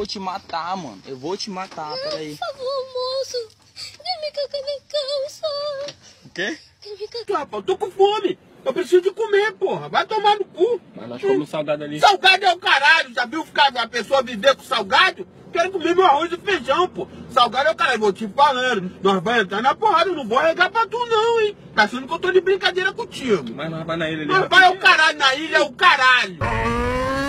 te matar, mano. Eu vou te matar, peraí. Por favor, moço. Quer me cagar na calça? O quê? Quer me cagar? Rapaz, eu tô com fome. Eu preciso de comer, porra. Vai tomar no cu. Mas nós comemos salgado ali. Salgado é o caralho. Já viu ficar a pessoa viver com salgado? Quero comer meu arroz e feijão, pô. Salgado é o caralho. Vou te falando. Nós vamos entrar na porrada. Eu não vou arregar pra tu, não, hein. Tá achando que eu tô de brincadeira contigo. Mas nós vai na ilha ali. Nós vai é o caralho. Na ilha é o caralho.